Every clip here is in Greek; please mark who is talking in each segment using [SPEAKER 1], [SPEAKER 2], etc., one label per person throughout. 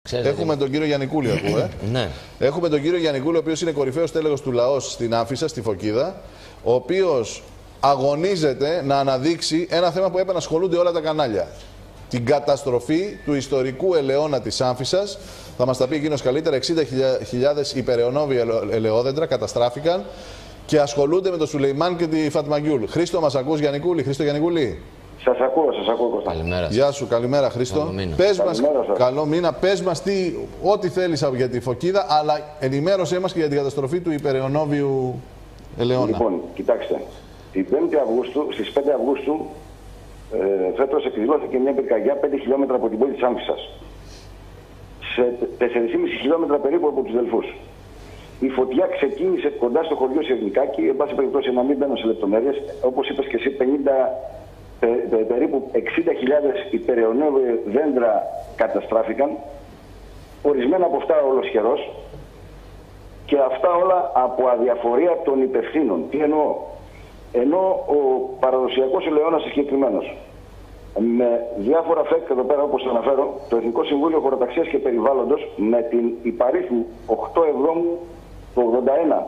[SPEAKER 1] Έχουμε τον κύριο Γιαννικούλη, ακούω.
[SPEAKER 2] Ναι.
[SPEAKER 1] Έχουμε τον κύριο Γιαννικούλη, ο οποίος είναι κορυφαίος τέλεχος του ΛΑΟΣ στην Άφισσα, στη Φωκίδα, ο οποίος αγωνίζεται να αναδείξει ένα θέμα που έπρεπε να ασχολούνται όλα τα κανάλια. Την καταστροφή του ιστορικού ελαιώνα της Άμφισσας. Θα μας τα πει εκείνος καλύτερα. 60.000 υπεραιωνόβια ελαιόδεντρα καταστράφηκαν και ασχολούνται με τον Σουλεϊμάν και τη Φατμαγιούλ. Χρήστο, μας ακούς, Γιαννικούλη? Χρήστο Γιαννικούλη.
[SPEAKER 3] Σας ακούω, Κώστα.
[SPEAKER 2] Καλημέρα.
[SPEAKER 1] Γεια σου, καλημέρα, Χρήστο. Πες μας, καλό μήνα. Πες μας ό,τι θέλεις για τη Φωκίδα, αλλά ενημέρωσέ μας και για την καταστροφή του υπεραιωνόβιου ελαιώνα.
[SPEAKER 3] Λοιπόν, κοιτάξτε. Στις 5 Αυγούστου φέτος εκδηλώθηκε μια πυρκαγιά 5 χιλιόμετρα από την πόλη της Άμφισσας. Σε 4,5 χιλιόμετρα περίπου από τους Δελφούς. Η φωτιά ξεκίνησε κοντά στο χωριό Σιρνικάκη, εν πάση περιπτώσει να μην μπαίνω σε λεπτομέρειες. Όπως είπες και εσύ, περίπου 60.000 υπεραιωνόβια δέντρα καταστράφηκαν. Ορισμένα από αυτά ολοσχερός. Και αυτά όλα από αδιαφορία των υπευθύνων. Τι εννοώ? Ενώ ο παραδοσιακός ελαιώνας συγκεκριμένος, με διάφορα ΦΕΚ εδώ πέρα όπως το αναφέρω, το Εθνικό Συμβούλιο Χωροταξίας και Περιβάλλοντος με την υπαρίθμου 8 Εβδόμου του 81,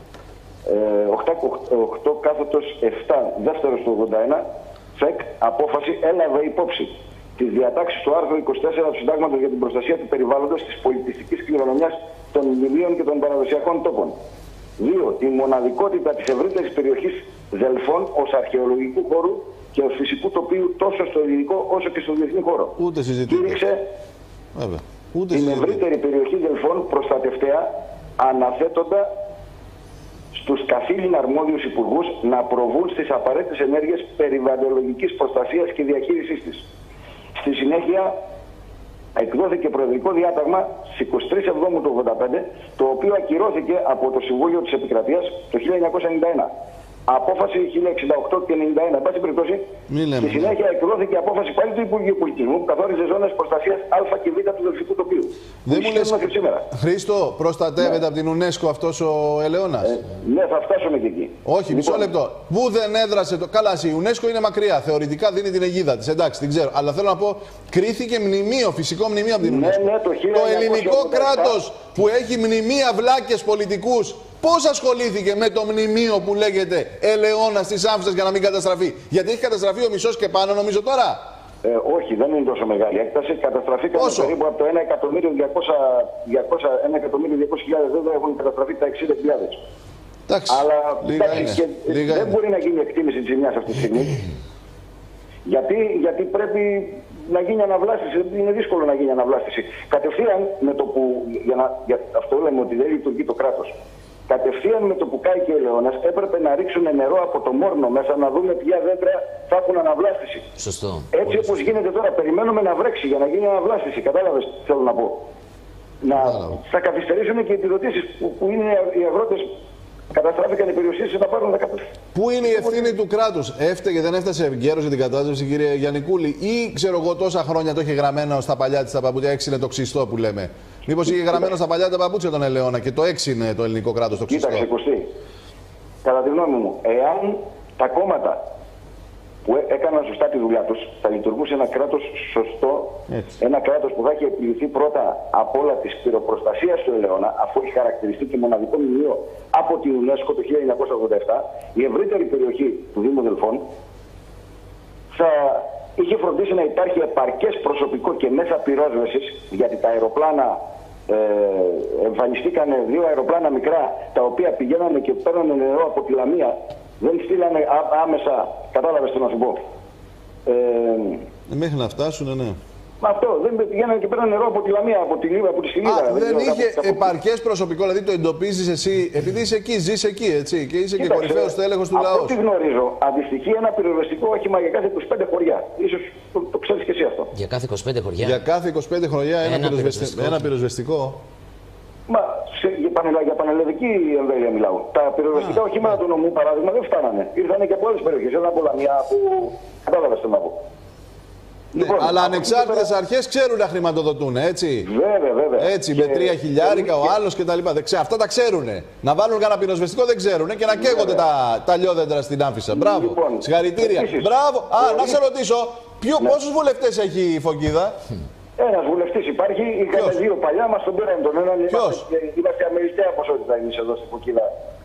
[SPEAKER 3] 8/7 δεύτερος του 81, ΦΕΚ απόφαση έλαβε υπόψη τις διατάξεις του άρθρου 24 του Συντάγματος για την προστασία του περιβάλλοντος, της πολιτιστικής κληρονομιάς των μνημείων και των παραδοσιακών τόπων. 2. Τη μοναδικότητα της ευρύτερης περιοχής Δελφών ως αρχαιολογικού χώρου και ως φυσικού τοπίου τόσο στο ελληνικό όσο και στο διεθνή χώρο.
[SPEAKER 1] Ούτε συζητείτε.
[SPEAKER 3] Κήρυξε την ευρύτερη περιοχή Δελφών προστατευτέα, αναθέτοντα στους καθήλυνα αρμόδιους υπουργούς να προβούν στις απαραίτητες ενέργειες περιβαλλοντολογικής προστασίας και διαχείρισής της. Στη συνέχεια, εκδόθηκε προεδρικό διάταγμα στις 23 Εβδόμου του 1985, το οποίο ακυρώθηκε από το Συμβούλιο της Επικρατείας το 1991. Απόφαση 1068 και 91. Εν πάση περιπτώσει, στη συνέχεια εκδόθηκε απόφαση πάλι του Υπουργείου Πολιτισμού που καθόριζε ζώνες προστασίας Α και Β του Δελφικού τοπίου.
[SPEAKER 1] Δεν μου λες, Χρήστο, προστατεύεται από την UNESCO αυτός ο ελαιώνας?
[SPEAKER 3] Ναι, θα φτάσουμε και εκεί.
[SPEAKER 1] Όχι, μισό λεπτό. Πού δεν έδρασε το. Καλά, η UNESCO είναι μακριά. Θεωρητικά δίνει την αιγίδα της. Εντάξει, την ξέρω. Αλλά θέλω να πω, κρίθηκε μνημείο, φυσικό μνημείο από την UNESCO.
[SPEAKER 3] Ναι,
[SPEAKER 1] το ελληνικό κράτος που έχει μνημεία βλάκες πολιτικούς. Πώς ασχολήθηκε με το μνημείο που λέγεται ελαιώνας της Άμφισσας για να μην καταστραφεί? Γιατί έχει καταστραφεί ο μισός και πάνω, νομίζω τώρα.
[SPEAKER 3] Όχι, δεν είναι τόσο μεγάλη έκταση. Καταστραφήκαν περίπου από το 1.200.000 δέντρα έχουν καταστραφεί τα 60.000. Αλλά δεν μπορεί να γίνει εκτίμηση της ζημιάς αυτή τη στιγμή. Γιατί πρέπει να γίνει αναβλάστηση. Είναι δύσκολο να γίνει αναβλάστηση. Κατευθείαν με το που. Αυτό λέμε ότι δεν λειτουργεί το κράτος. Κατευθείαν με το που κάει και ο ελαιώνας έπρεπε να ρίξουν νερό από το Μόρνο μέσα να δούμε ποια δέντρα θα έχουν αναβλάστηση.
[SPEAKER 2] Σωστό.
[SPEAKER 3] Έτσι όπως γίνεται τώρα, περιμένουμε να βρέξει για να γίνει αναβλάστηση. Κατάλαβες τι θέλω να πω? Θα καθυστερήσουν και οι επιδοτήσεις που είναι οι αγρότες. Καταστράφηκαν οι περιουσίες να πάρουν 15.
[SPEAKER 1] Πού είναι η ευθύνη του κράτους? Έφταιγε, δεν έφτασε εγκαίρως για την κατάσταση, κύριε Γιαννικούλη, ή ξέρω εγώ τόσα χρόνια το είχε γραμμένο στα παλιά της τα παπούτσια, έξινε το ξυστό που λέμε? Μήπως είχε γραμμένο στα παλιά τα παπούτσια τον ελαιώνα και το έξινε το ελληνικό κράτος το ξυστό?
[SPEAKER 3] Κοίταξε, Κωστή. Κατά τη γνώμη μου, εάν τα κόμματα που έκαναν σωστά τη δουλειά τους θα λειτουργούσε ένα κράτος σωστό, ένα κράτος που θα έχει επιληθεί πρώτα απ' όλα της πυροπροστασίας του ελαιώνα, αφού έχει χαρακτηριστεί και μοναδικό μνημείο από την UNESCO το 1987, η ευρύτερη περιοχή του Δήμου Δελφών θα είχε φροντίσει να υπάρχει επαρκές προσωπικό και μέσα πυρόσβεσης, γιατί τα αεροπλάνα εμφανιστήκαν 2 αεροπλάνα μικρά τα οποία πηγαίνανε και παίρνανε νερό από τη Λαμία. Δεν στείλανε άμεσα, κατάλαβες τι να σου πω.
[SPEAKER 1] Μέχρι να φτάσουν, ναι.
[SPEAKER 3] Αυτό, δεν πηγαίνανε και παίρνανε νερό από τη Λαμία, από τη Στυλίδα.
[SPEAKER 1] Δεν είχε επαρκές προσωπικό, δηλαδή το εντοπίζεις εσύ, επειδή είσαι εκεί, ζεις εκεί, έτσι, και είσαι και κορυφαίος τέλεχος του λαού.
[SPEAKER 3] Από ό,τι γνωρίζω, αντιστοιχεί ένα πυροσβεστικό όχημα για κάθε 25 χωριά. Ίσως το ξέρεις και εσύ αυτό.
[SPEAKER 2] Για κάθε 25 χωριά.
[SPEAKER 1] Για κάθε 25 χωριά ένα πυροσβεστικό.
[SPEAKER 3] Μα για πανελλαδική εμβέλεια μιλάω. Τα πυροσβεστικά οχήματα του νομού, παράδειγμα, δεν φτάνανε. Ήρθανε και από άλλες περιοχές. Ένα από Λαμιά που. Κατάλαβες τι να πω.
[SPEAKER 1] Ναι, λοιπόν, αλλά ανεξάρτητες αρχές ξέρουν να χρηματοδοτούν, έτσι.
[SPEAKER 3] Βέβαια.
[SPEAKER 1] Έτσι, με 3.000 ο άλλος κτλ. Αυτά τα ξέρουν. Να βάλουν κανένα πυροσβεστικό δεν ξέρουν και να καίγονται τα λιόδεντρα στην Άμφισσα. Μπράβο.
[SPEAKER 3] Λοιπόν,
[SPEAKER 1] συγχαρητήρια. Μπράβο. Να σε ρωτήσω, πόσους βουλευτές έχει η Φωκίδα?
[SPEAKER 3] Ένας βουλευτής υπάρχει, είχαμε δύο παλιά, μας τον πήραν τον έναν. Είμαστε αμεληταία ποσότητα εμείς εδώ στην Φωκίδα.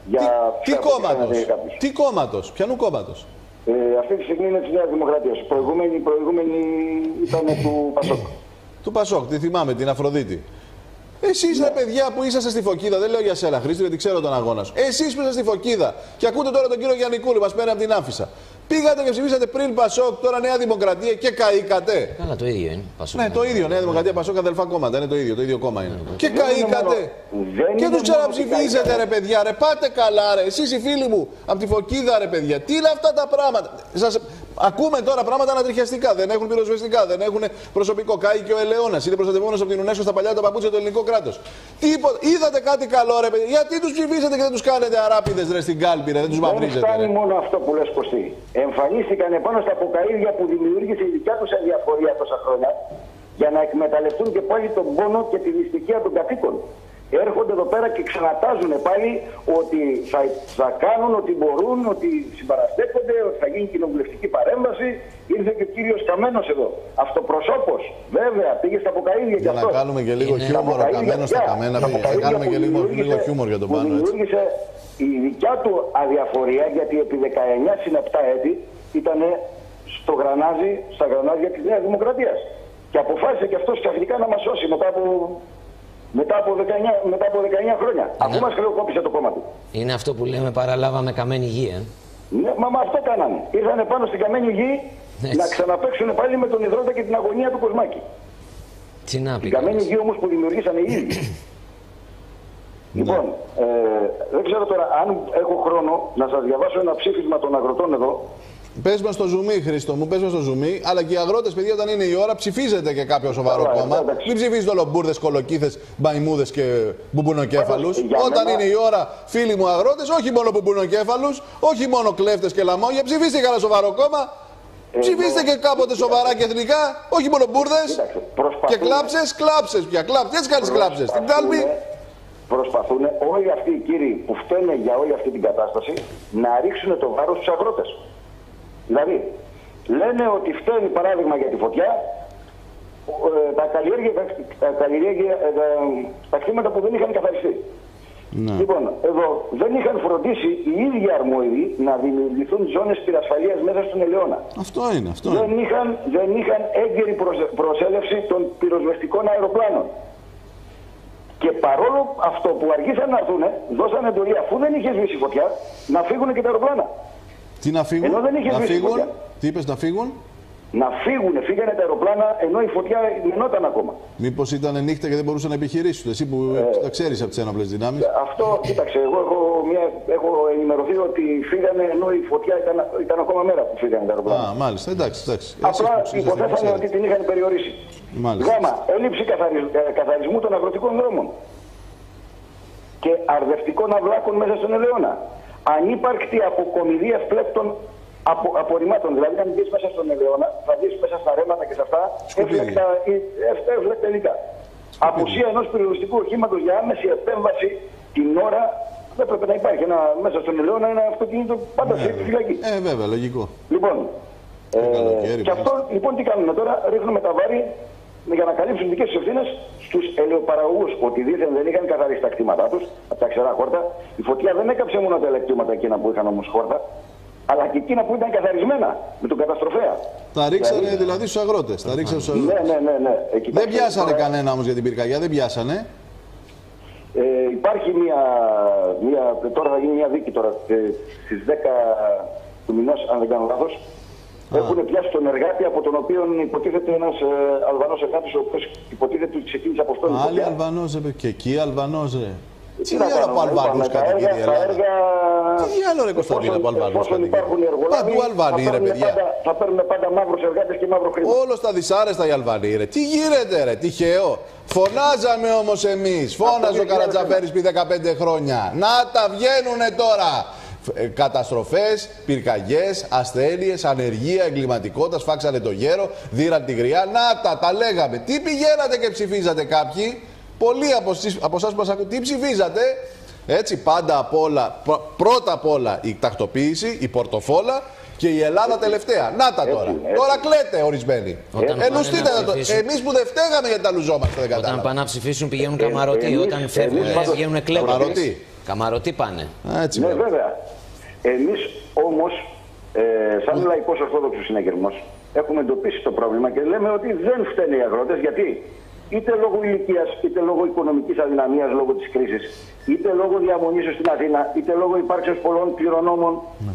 [SPEAKER 1] Τι κόμματος, ποιανού κόμματος?
[SPEAKER 3] Αυτή τη στιγμή είναι της Νέας Δημοκρατίας. Προηγούμενη ήταν του Πασόκ.
[SPEAKER 1] Του Πασόκ, τη θυμάμαι, την Αφροδίτη. Εσείς, ναι, παιδιά που είσαστε στη Φωκίδα, δεν λέω για σένα, Χρήστο, γιατί ξέρω τον αγώνα σου. Εσείς που είστε στη Φωκίδα και ακούτε τώρα τον κύριο Γιαννικούλη, μας παίρνει από την Άφησα. Πήγατε και ψηφίσατε πριν Πασόκ, τώρα Νέα Δημοκρατία και καήκατε.
[SPEAKER 2] Καλά, το ίδιο είναι.
[SPEAKER 1] Πασόκ, ναι, το ίδιο. Νέα Δημοκρατία, Πασόκ, αδελφά κόμματα. Είναι το ίδιο κόμμα είναι. Και καήκατε. Και τους ξαναψηφίζετε, ρε παιδιά, ρε. Πάτε καλά, ρε. Εσείς οι φίλοι μου από τη Φωκίδα, ρε παιδιά. Τι είναι αυτά τα πράγματα. Ακούμε τώρα πράγματα ανατριχιαστικά. Δεν έχουν πυροσβεστικά, δεν έχουν προσωπικό. Κάει και ο Ελαιώνας. Είναι προστατευόμενος από την UNESCO στα παλιά τα παπούτσια του ελληνικού κράτους. Είδατε κάτι καλό, ρε παιδιά. Γιατί τους ψηφίσατε και δεν τους κάνετε αράπηδες, ρε, στην κάλπη, ρε. Δεν τους μαυρίζετε.
[SPEAKER 3] Δεν φτάνει μόνο αυτό που λες, Κωστή. Εμφανίστηκαν επάνω στα αποκαΐδια που δημιούργησε η δικιά τους αδιαφορία τόσα χρόνια για να εκμεταλλευτούν και πάλι τον πόνο και τη δυστυχία των κατοίκων. Έρχονται εδώ πέρα και ξανατάζουν πάλι ότι θα κάνουν ό,τι μπορούν, ότι συμπαραστέκονται, ότι θα γίνει κοινοβουλευτική παρέμβαση. Ήρθε και ο κύριος Καμένος εδώ. Αυτοπροσώπος, βέβαια, πήγε στα αποκαΐδια
[SPEAKER 1] για
[SPEAKER 3] αυτό.
[SPEAKER 1] Να κάνουμε και λίγο χιούμορ, ο Καμένος στα Καμένα, θα κάνουμε και λίγο χιούμορ για τον πάνω.
[SPEAKER 3] Δημιούργησε η δικιά του αδιαφορία, γιατί επί 19 συν 7 έτη ήταν στα γρανάζια της Νέας Δημοκρατίας. Και αποφάσισε και αυτός ξαφνικά να μας σώσει μετά από 19 χρόνια. Αφού μας χρεοκόπησε το κόμμα του.
[SPEAKER 2] Είναι αυτό που λέμε παραλάβαμε καμένη γη,
[SPEAKER 3] Ναι, μα αυτό κάνανε. Ήρθανε πάνω στην καμένη γη να ξαναπαίξουν πάλι με τον υδρότα και την αγωνία του Κοσμάκη. Την καμένη γη όμως που δημιουργήσανε οι ίδιοι. Λοιπόν, δεν ξέρω τώρα αν έχω χρόνο να σας διαβάσω ένα ψήφισμα των αγροτών εδώ.
[SPEAKER 1] Πες μας στο ζουμί, Χρήστο μου, πες μας στο ζουμί. Αλλά και οι αγρότες, παιδιά, όταν είναι η ώρα, ψηφίζετε και κάποιο σοβαρό κόμμα. Μην ψηφίζετε ολομπούρδες, κολοκύθες, μπαϊμούδες και μπουμπουνοκέφαλους. Όταν είναι η ώρα, φίλοι μου αγρότες, όχι μόνο μπουμπουνοκέφαλους, όχι μόνο κλέφτες και λαμόγια, ψηφίστε κανένα σοβαρό κόμμα. Ψηφίστε και κάποτε σοβαρά και εθνικά, όχι μόνο μπούρδες. Και κλάψες πια. Γιατί κάνεις κλάψες? Στην κάλπη.
[SPEAKER 3] Προσπαθούν όλοι αυτοί οι κύριοι που φταίνε για όλη αυτή την κατάσταση να ρίξουν το βάρος στους αγρότες. Δηλαδή, λένε ότι φταίνει παράδειγμα για τη φωτιά τα κτήματα που δεν είχαν καθαριστεί. Ναι. Λοιπόν, εδώ δεν είχαν φροντίσει οι ίδιοι αρμόδιοι να δημιουργηθούν ζώνες πυρασφαλείας μέσα στον Ελαιώνα.
[SPEAKER 1] Αυτό είναι.
[SPEAKER 3] Δεν είχαν έγκαιρη προσέλευση των πυροσβεστικών αεροπλάνων. Και παρόλο αυτό που αργήσαν να έρθουν, δώσαν εντολή αφού δεν είχε σβήσει φωτιά να φύγουν και τα αεροπλάνα.
[SPEAKER 1] Τι να φύγουν?
[SPEAKER 3] Ενώ δεν είχε σβήσει φωτιά.
[SPEAKER 1] Τι είπες, να φύγουν?
[SPEAKER 3] Να φύγανε τα αεροπλάνα ενώ η φωτιά γινόταν ακόμα.
[SPEAKER 1] Μήπως ήταν νύχτα και δεν μπορούσαν να επιχειρήσουν? Εσύ που τα ξέρεις από τις ένοπλες δυνάμεις.
[SPEAKER 3] Αυτό, κοίταξε, εγώ έχω ενημερωθεί ότι φύγανε ενώ η φωτιά ήταν ακόμα μέρα που φύγανε τα αεροπλάνα.
[SPEAKER 1] Α, μάλιστα, εντάξει.
[SPEAKER 3] Απλά υποθέσανε ότι την είχαν περιορίσει.
[SPEAKER 1] Μάλιστα.
[SPEAKER 3] Γάμα, έλλειψη καθαρισμού των αγροτικών δρόμων και αρδευτικών αυλάκων μέσα στον Ελαιώνα. Ανύπαρκτη αποκομιδή ευπλέκτων απορριμμάτων. Δηλαδή, αν δεις μέσα στον Ελαιώνα, θα δεις μέσα στα ρέματα και σε αυτά εύλεκτα υλικά. Απουσία ενός πυροσβεστικού οχήματος για άμεση επέμβαση την ώρα. Δεν πρέπει να υπάρχει μέσα στον Ελαιώνα ένα αυτοκίνητο πάντα σε φυλακή.
[SPEAKER 1] Βέβαια, λογικό.
[SPEAKER 3] Λοιπόν, και αυτό λοιπόν τι κάνουμε τώρα? Ρίχνουμε τα βάρη για να καλύψουν δικές τους ευθύνες στους ελαιοπαραγωγούς. Ότι δήθεν δεν είχαν καθαρίσει τα κτήματά τους από τα ξερά χόρτα. Η φωτιά δεν έκαψε μόνο τα ελεκτήματα εκείνα που είχαν όμως χόρτα, αλλά και εκείνα που ήταν καθαρισμένα με τον καταστροφέα.
[SPEAKER 1] Τα ρίξανε δηλαδή στους αγρότες.
[SPEAKER 3] Ναι.
[SPEAKER 1] Δεν πιάσανε κανένα όμως για την πυρκαγιά, δεν πιάσανε.
[SPEAKER 3] Υπάρχει τώρα θα γίνει μια δίκη τώρα στις 10 του μηνός, αν δεν κάνω λάθος. Έχουν πιάσει τον εργάτη από τον οποίο υποτίθεται ένας Αλβανός εργάτης, ο οποίος υποτίθεται ότι ξεκίνησε αποστόλη.
[SPEAKER 1] Άλλη Αλβανός, και εκεί Αλβανός, ρε. Τι άλλο από Αλβανούς κατοικεί η Ελλάδα? Τι άλλο ρε Κωνσταντίνα από Αλβανούς κατοικεί? Παντού Αλβανοί ρε παιδιά.
[SPEAKER 3] Θα παίρνουν πάντα μαύρους εργάτες και μαύρο χρήμα.
[SPEAKER 1] Όλο στα δυσάρεστα οι Αλβανοί ρε. Τι γίνεται ρε, τυχαίο? Φωνάζαμε όμως εμείς. Φώναζε ο Καρατζαφέρης πριν 15 χρόνια. Να τα βγαίνουνε τώρα. Καταστροφές, πυρκαγιές, ασθένειες, ανεργία, εγκληματικότητα, σφάξανε το γέρο, δίραν τη γριά. Να τα λέγαμε. Τι πηγαίνατε και ψηφίζατε κάποιοι? Πολλοί από εσάς που μας ακούτε, τι ψηφίζατε? Έτσι, πάντα απ' όλα, πρώτα απ' όλα η τακτοποίηση, η πορτοφόλα Και η Ελλάδα τελευταία. Να τα τώρα.
[SPEAKER 3] Έτσι.
[SPEAKER 1] Τώρα κλαίτε ορισμένοι. Ενουστείτε
[SPEAKER 2] πάνε να
[SPEAKER 1] το.
[SPEAKER 2] ψηφίσουν.
[SPEAKER 1] Εμείς που δεν φταίγαμε γιατί τα λουζόμαστε, δεν
[SPEAKER 2] Όταν
[SPEAKER 1] κατάλαβα.
[SPEAKER 2] πάνε να ψηφίσουν πηγαίνουν καμαρωτή.
[SPEAKER 3] εμείς-
[SPEAKER 2] Όταν φεύγουν
[SPEAKER 3] εμείς πάντως-
[SPEAKER 2] βγαίνουν κλέπτες.
[SPEAKER 1] Καμαρωτή.
[SPEAKER 2] Καμαρωτή πάνε.
[SPEAKER 1] Έτσι,
[SPEAKER 3] Ναι,
[SPEAKER 1] βέβαια.
[SPEAKER 3] βέβαια. Εμείς όμως, σαν λαϊκός ορθόδοξος συναγερμός, έχουμε εντοπίσει το πρόβλημα και λέμε ότι δεν φταίνε οι αγρότες. Γιατί? Είτε λόγω ηλικίας, είτε λόγω οικονομικής αδυναμίας, λόγω της κρίσης, είτε λόγω διαμονήσεως στην Αθήνα, είτε λόγω υπάρξεως πολλών κληρονόμων.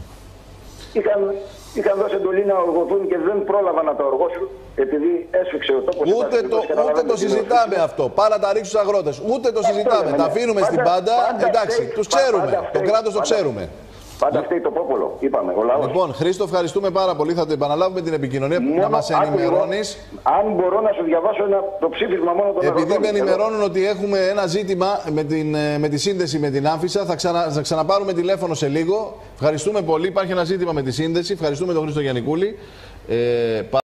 [SPEAKER 3] Είχαν δώσει εντολή να οργωθούν και δεν πρόλαβαν να τα οργώσουν επειδή έσφιξε ο τόπος.
[SPEAKER 1] Ούτε το συζητάμε αυτό. Πάρα τα ρίξει στους αγρότες. Ούτε το συζητάμε. Τα αφήνουμε στην πάντα. Εντάξει, τους ξέρουμε. Το κράτος το ξέρουμε.
[SPEAKER 3] Πάντα φταίει το πόπολο, είπαμε, ο λαός.
[SPEAKER 1] Λοιπόν, Χρήστο, ευχαριστούμε πάρα πολύ. Θα την επαναλάβουμε την επικοινωνία να μας ενημερώνεις.
[SPEAKER 3] Αν μπορώ να σου διαβάσω το ψήφισμα μόνο των
[SPEAKER 1] Επειδή
[SPEAKER 3] αγροτών.
[SPEAKER 1] με ενημερώνουν ότι έχουμε ένα ζήτημα με τη σύνδεση με την Άμφισσα, θα ξαναπάρουμε τηλέφωνο σε λίγο. Ευχαριστούμε πολύ. Υπάρχει ένα ζήτημα με τη σύνδεση. Ευχαριστούμε τον Χρήστο Γιαννικούλη.